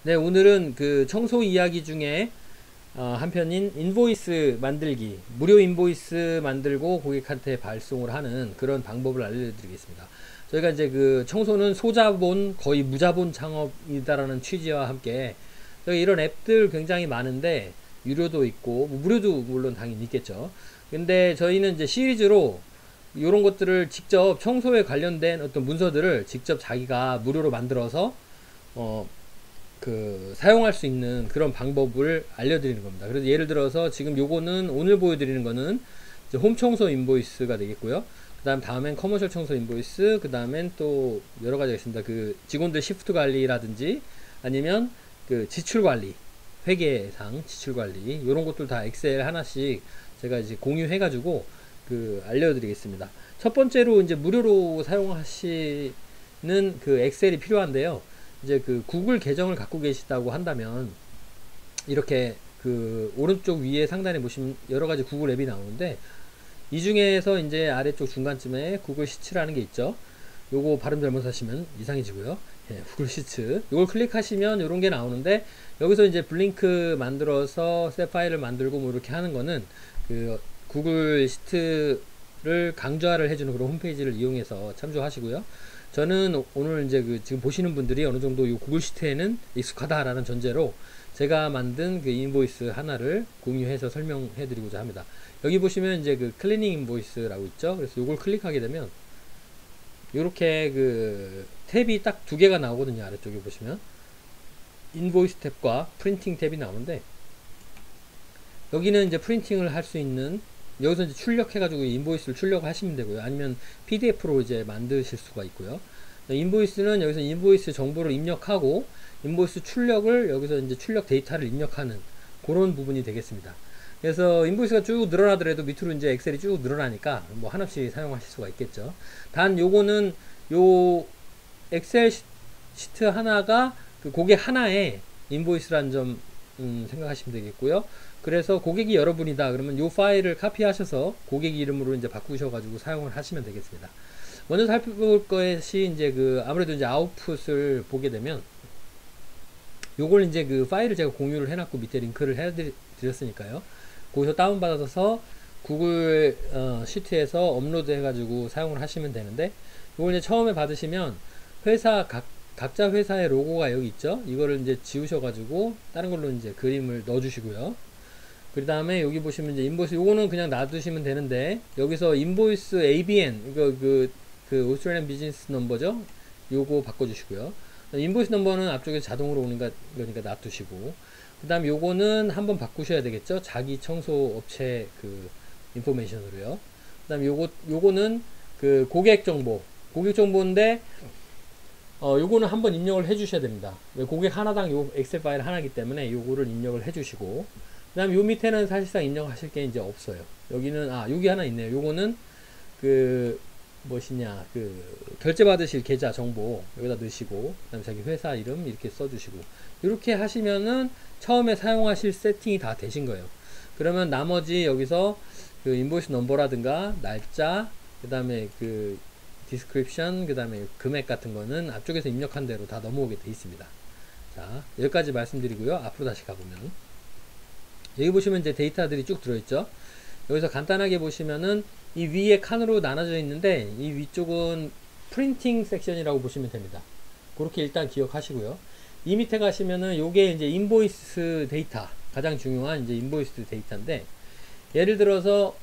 네, 오늘은 그 청소 이야기 중에 한 편인 인보이스 만들기, 무료 인보이스 만들고 고객한테 발송을 하는 그런 방법을 알려드리겠습니다. 저희가 이제 그 청소는 소자본, 거의 무자본 창업이다라는 취지와 함께 저희 이런 앱들 굉장히 많은데 유료도 있고 뭐 무료도 물론 당연히 있겠죠. 근데 저희는 이제 시리즈로 이런 것들을 직접 청소에 관련된 어떤 문서들을 직접 자기가 무료로 만들어서 어, 사용할 수 있는 그런 방법을 알려드리는 겁니다. 그래서 예를 들어서 지금 요거는 오늘 보여드리는 거는 이제 홈 청소 인보이스가 되겠고요. 다음엔 커머셜 청소 인보이스, 그 다음엔 또 여러 가지가 있습니다. 그 직원들 시프트 관리라든지 아니면 그 지출 관리, 회계상 지출 관리, 이런 것들 다 엑셀 하나씩 제가 이제 공유해가지고 그 알려드리겠습니다. 첫 번째로 이제 무료로 사용하시는 그 엑셀이 필요한데요. 이제 그 구글 계정을 갖고 계시다고 한다면 이렇게 그 오른쪽 위에 상단에 보시면 여러 가지 구글 앱이 나오는데 이 중에서 이제 아래쪽 중간쯤에 구글 시츠라는 게 있죠. 요거 발음 잘못하시면 이상해지고요. 예, 구글 시츠. 요걸 클릭하시면 요런 게 나오는데 여기서 이제 블링크 만들어서 새 파일을 만들고 뭐 이렇게 하는 거는 그 구글 시트를 강좌를 해주는 그런 홈페이지를 이용해서 참조하시고요. 저는 오늘 이제 그 지금 보시는 분들이 어느 정도 이 구글 시트에는 익숙하다라는 전제로 제가 만든 그 인보이스 하나를 공유해서 설명해 드리고자 합니다. 여기 보시면 이제 그 클리닝 인보이스라고 있죠. 그래서 이걸 클릭하게 되면 이렇게 그 탭이 딱 두 개가 나오거든요. 아래쪽에 보시면 인보이스 탭과 프린팅 탭이 나오는데 여기는 이제 프린팅을 할 수 있는 여기서 이제 출력해가지고 인보이스를 출력하시면 되고요. 아니면 PDF로 이제 만드실 수가 있고요. 인보이스는 여기서 인보이스 정보를 입력하고 인보이스 출력을 여기서 이제 출력 데이터를 입력하는 그런 부분이 되겠습니다. 그래서 인보이스가 쭉 늘어나더라도 밑으로 이제 엑셀이 쭉 늘어나니까 뭐 한없이 사용하실 수가 있겠죠. 단 요거는 요 엑셀 시트 하나가 그 고객 하나에 인보이스란 점 생각하시면 되겠고요. 그래서 고객이 여러분이다 그러면 요 파일을 카피하셔서 고객 이름으로 이제 바꾸셔가지고 사용을 하시면 되겠습니다. 먼저 살펴볼 것이 이제 그 아무래도 이제 아웃풋을 보게 되면 요걸 이제 그 파일을 제가 공유를 해놨고 밑에 링크를 해드렸으니까요. 거기서 다운받아서 구글 시트에서 업로드 해가지고 사용을 하시면 되는데 요걸 이제 처음에 받으시면 회사 각자 회사의 로고가 여기 있죠. 이거를 이제 지우셔가지고 다른 걸로 이제 그림을 넣어주시고요. 그 다음에 여기 보시면 이제 인보이스 요거는 그냥 놔두시면 되는데 여기서 인보이스 ABN 이거 그 오스트레일리안 비즈니스 넘버죠. 요거 바꿔주시고요. 인보이스 넘버는 앞쪽에 자동으로 오는 거니까 놔두시고 그 다음 요거는 한번 바꾸셔야 되겠죠. 자기 청소 업체 그 인포메이션으로요. 그 다음 요거는 그 고객 정보인데 요거는 한번 입력을 해 주셔야 됩니다. 고객 하나당 요 엑셀 파일 하나이기 때문에 요거를 입력을 해 주시고 그 다음 요 밑에는 사실상 입력하실 게 이제 없어요. 여기는 여기 하나 있네요. 요거는 그 무엇이냐 그 결제 받으실 계좌 정보 여기다 넣으시고 그 다음에 자기 회사 이름 이렇게 써주시고 이렇게 하시면은 처음에 사용하실 세팅이 다 되신 거예요. 그러면 나머지 여기서 그 인보이스 넘버라든가 날짜 그 다음에 그 디스크립션 그 다음에 금액 같은 거는 앞쪽에서 입력한 대로 다 넘어오게 돼 있습니다. 자 여기까지 말씀드리고요. 앞으로 다시 가보면 여기 보시면 이제 데이터들이 쭉 들어있죠. 여기서 간단하게 보시면은 이 위에 칸으로 나눠져 있는데 이 위쪽은 프린팅 섹션이라고 보시면 됩니다. 그렇게 일단 기억하시고요. 이 밑에 가시면은 요게 이제 인보이스 데이터 가장 중요한 이제 인보이스 데이터인데 예를 들어서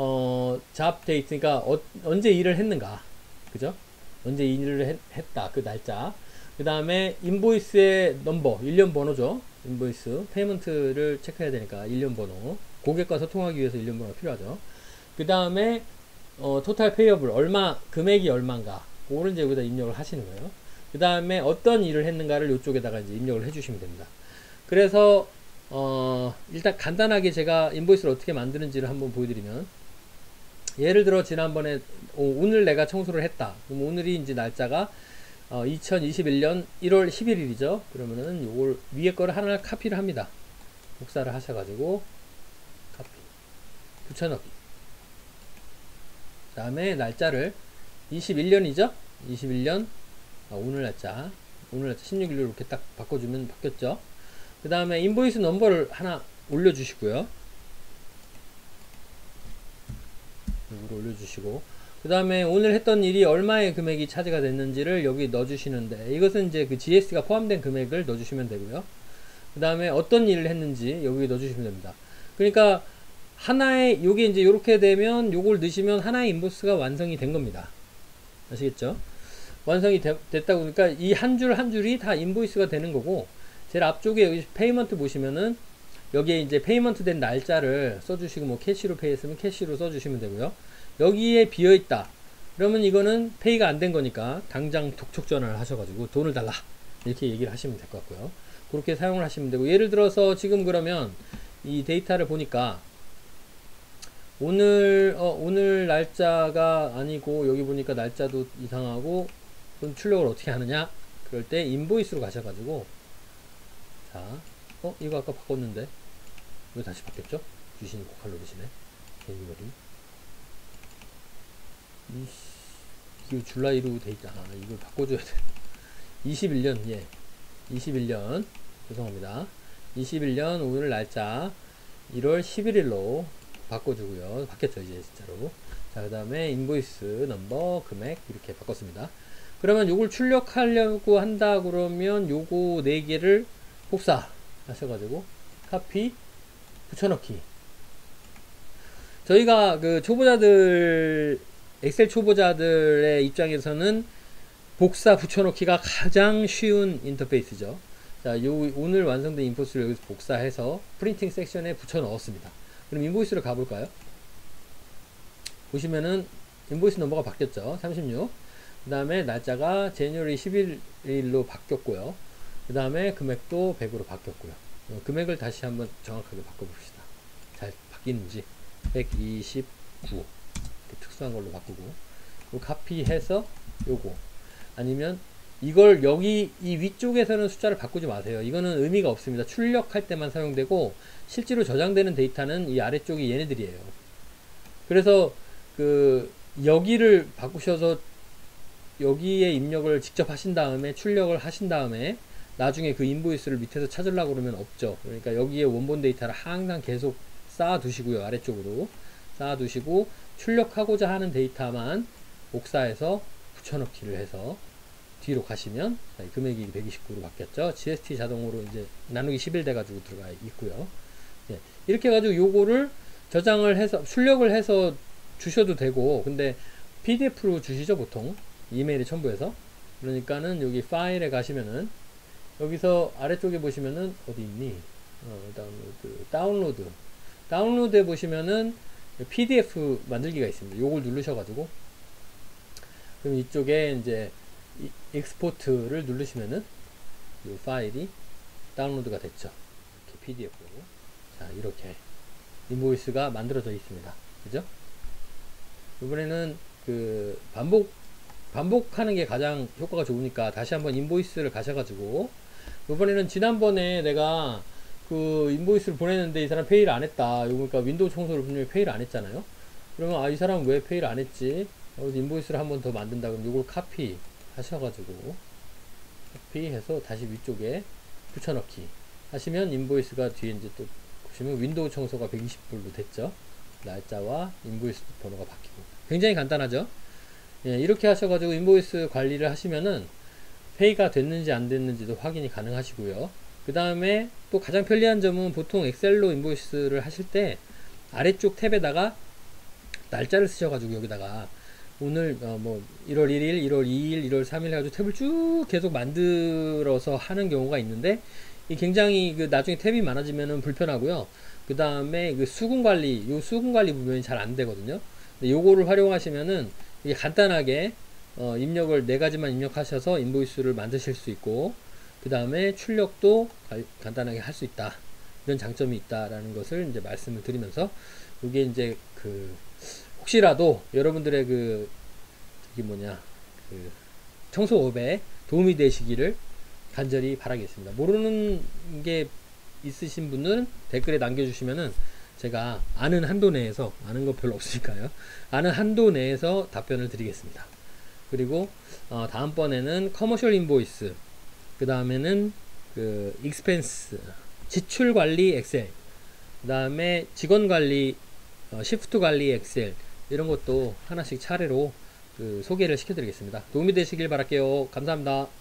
잡 데이트 그러니까 언제 일을 했는가 그죠? 언제 일을 했다 그 날짜 그 다음에 인보이스의 넘버 1년 번호죠. 인보이스 페이먼트를 체크해야 되니까 1년 번호 고객과 소통하기 위해서 1년 번호가 필요하죠. 그 다음에 토탈 페이어블 얼마 금액이 얼마인가 그거를 이제 여기다 입력을 하시는 거예요. 그 다음에 어떤 일을 했는가를 이쪽에다가 이제 입력을 해주시면 됩니다. 그래서 일단 간단하게 제가 인보이스를 어떻게 만드는지를 한번 보여드리면 예를 들어 지난번에 오늘 내가 청소를 했다. 그럼 오늘이 이제 날짜가 2021년 1월 11일이죠. 그러면은 요걸 위에 거를 하나 카피를 합니다. 복사를 하셔가지고 카피 붙여넣기. 그 다음에 날짜를 21년이죠. 21년 오늘 날짜 오늘 날짜 16일로 이렇게 딱 바꿔주면 바뀌었죠. 그 다음에 인보이스 넘버를 하나 올려주시고요. 이걸 올려주시고, 그 다음에 오늘 했던 일이 얼마의 금액이 차지가 됐는지를 여기 넣어주시는데, 이것은 이제 그 GST가 포함된 금액을 넣어주시면 되고요. 그 다음에 어떤 일을 했는지 여기 넣어주시면 됩니다. 그러니까 하나의, 요게 이제 요렇게 되면 요걸 넣으시면 하나의 인보이스가 완성이 된 겁니다. 아시겠죠? 완성이 됐다고. 그러니까 이 한 줄 한 줄이 다 인보이스가 되는 거고, 제일 앞쪽에 여기 페이먼트 보시면은 여기에 이제 페이먼트 된 날짜를 써주시고, 뭐 캐시로 페이했으면 캐시로 써주시면 되고요. 여기에 비어있다 그러면 이거는 페이가 안 된 거니까 당장 독촉 전화를 하셔가지고 돈을 달라 이렇게 얘기를 하시면 될 것 같고요. 그렇게 사용을 하시면 되고, 예를 들어서 지금 그러면 이 데이터를 보니까 오늘 날짜가 아니고, 여기 보니까 날짜도 이상하고, 그럼 출력을 어떻게 하느냐? 그럴 때 인보이스로 가셔가지고, 자, 이거 아까 바꿨는데 왜 다시 바뀌었죠? 주신이 고칼로 드시네. 개미머리. 이거 줄라이로 돼있다. 이걸 바꿔줘야 돼. 21년, 예. 21년. 죄송합니다. 21년 오늘 날짜 1월 11일로 바꿔주고요. 바뀌었죠, 이제 진짜로. 자, 그 다음에 인보이스 넘버, 금액, 이렇게 바꿨습니다. 그러면 요걸 출력하려고 한다 그러면 요거 4개를 복사 하셔가지고, 카피, 붙여넣기. 저희가 그 초보자들, 엑셀 초보자들의 입장에서는 복사 붙여넣기가 가장 쉬운 인터페이스죠. 자, 오늘 완성된 인보이스를 여기서 복사해서 프린팅 섹션에 붙여 넣었습니다. 그럼 인보이스를 가볼까요? 보시면은 인보이스 넘버가 바뀌었죠. 36. 그 다음에 날짜가 제뉴얼리 11일로 바뀌었고요. 그 다음에 금액도 100으로 바뀌었고요. 금액을 다시 한번 정확하게 바꿔봅시다. 잘 바뀌는지. 129. 특수한 걸로 바꾸고, 카피해서 요거, 아니면 이걸 여기 이 위쪽에서는 숫자를 바꾸지 마세요. 이거는 의미가 없습니다. 출력할 때만 사용되고, 실제로 저장되는 데이터는 이 아래쪽이 얘네들이에요. 그래서 여기를 바꾸셔서 여기에 입력을 직접 하신 다음에 출력을 하신 다음에 나중에 그 인보이스를 밑에서 찾으려고 그러면 없죠. 그러니까 여기에 원본 데이터를 항상 계속 쌓아 두시고요. 아래쪽으로 쌓아 두시고, 출력하고자 하는 데이터만 복사해서 붙여넣기를 해서 뒤로 가시면, 자, 금액이 129로 바뀌었죠. GST 자동으로 이제 나누기 11 돼가지고 들어가 있고요. 예, 이렇게 해가지고 요거를 저장을 해서 출력을 해서 주셔도 되고, 근데 PDF로 주시죠, 보통. 이메일에 첨부해서. 그러니까는 여기 파일에 가시면은, 여기서 아래쪽에 보시면은, 어디 있니? 다운로드에 보시면은 PDF 만들기가 있습니다. 요걸 누르셔가지고, 그럼 이쪽에 이제 익스포트를 누르시면은 이 파일이 다운로드가 됐죠. 이렇게 PDF로. 자, 이렇게 인보이스가 만들어져 있습니다. 그죠? 이번에는 반복하는 게 가장 효과가 좋으니까 다시 한번 인보이스를 가셔가지고, 이번에는 지난번에 내가 인보이스를 보냈는데 이 사람 페이를 안 했다. 그러니까 윈도우 청소를 분명히 페이를 안 했잖아요. 그러면 이 사람 왜 페이를 안 했지? 인보이스를 한 번 더 만든다. 그럼 이걸 카피 하셔가지고, 카피해서 다시 위쪽에 붙여넣기 하시면 인보이스가 뒤에 이제 또 보시면 윈도우 청소가 120불로 됐죠. 날짜와 인보이스 번호가 바뀌고. 굉장히 간단하죠. 예, 이렇게 하셔가지고 인보이스 관리를 하시면은 페이가 됐는지 안 됐는지도 확인이 가능하시고요. 그 다음에 또 가장 편리한 점은, 보통 엑셀로 인보이스를 하실 때 아래쪽 탭에다가 날짜를 쓰셔가지고 여기다가 오늘 1월 1일, 1월 2일, 1월 3일 해가지고 탭을 쭉 계속 만들어서 하는 경우가 있는데, 이 굉장히 나중에 탭이 많아지면은 불편하고요. 그 다음에 수금 관리 부분이 잘 안 되거든요. 근데 요거를 활용하시면은 이게 간단하게 입력을 4가지만 입력하셔서 인보이스를 만드실 수 있고, 그 다음에 출력도 간단하게 할 수 있다. 이런 장점이 있다라는 것을 이제 말씀을 드리면서, 이게 이제 혹시라도 여러분들의 청소업에 도움이 되시기를 간절히 바라겠습니다. 모르는 게 있으신 분은 댓글에 남겨주시면은 제가 아는 한도 내에서, 아는 거 별로 없으니까요, 아는 한도 내에서 답변을 드리겠습니다. 그리고 다음번에는 커머셜 인보이스, 그 다음에는 그 익스펜스 지출 관리 엑셀, 그 다음에 직원 관리 시프트 관리 엑셀, 이런 것도 하나씩 차례로 그 소개를 시켜드리겠습니다. 도움이 되시길 바랄게요. 감사합니다.